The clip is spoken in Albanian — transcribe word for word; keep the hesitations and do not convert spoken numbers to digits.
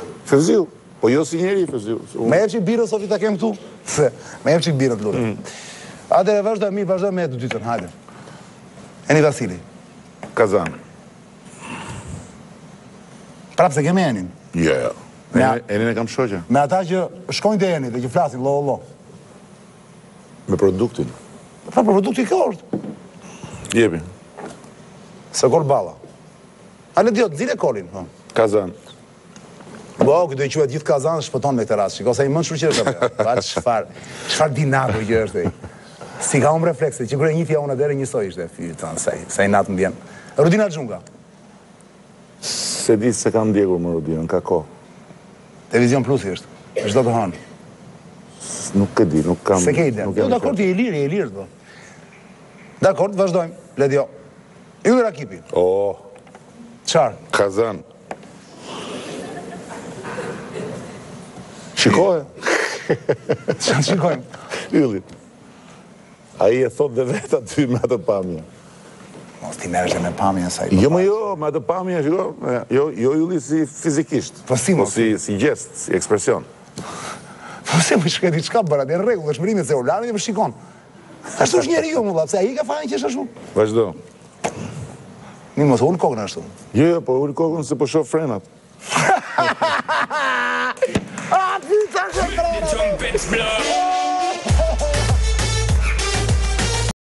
Fëziu. Po jo si njeri Fëziu. Me jep që birën sot i ta kem këtu? Se, me jep që birën të lutem. Atëre vazhdo mirë, vazhdo me të dytën, hajde. Eni Vasili. Kazan. Prapë se keme Enin. Jo, jo. Enin e kam shoqe. Me ata që shkojnë të Enit dhe që flasin lo lo. Me produktin. Pra për produkti kjo është. Jepi. Se kol balla. Ale diot, zile kolin. Kazan. Bo, këtë do i quet gjithë Kazan shpëton me këtë rast. Shiko, se i mënë shruqirë të përja. Pa, qëfar, qëfar dinako që është e. Si ka umë reflekse, që kërë njëtja unë dhere njësoj ishte, fytan, se i natë më bjenë. Rudina Xhunga. Se di se kam ndjekur më Rudinën, ka ko. Televizion Plusi është, është do të hanë. Nuk e di, nuk kam... Se ke ide. Jo, dakord, i e lirë, i e lirë, do. Dakord, vazhdojmë, Ledio. Ylli Rakipi. Oh. Qarë? Kazan. Shikoje. Që në shikojmë? Ylli. A i e thot dhe vetë aty me atë pamje. Mos ti merresh me pamjen sa i. Jo, më jo, me atë pamje, shiko, jo, jo Ylli si fizikisht. Po si, po si, si gest, si ekspresion. Po si më shketi çka bëra, në rregull, është mërimi se ularin dhe më shikon. Ashtu është njeriu më valla, pse ai ka fajin që është ashtu. Vazhdo. Një mos ul kokën ashtu. Jo, jo, po ul kokën se po shoh frenat. Ah, pizza,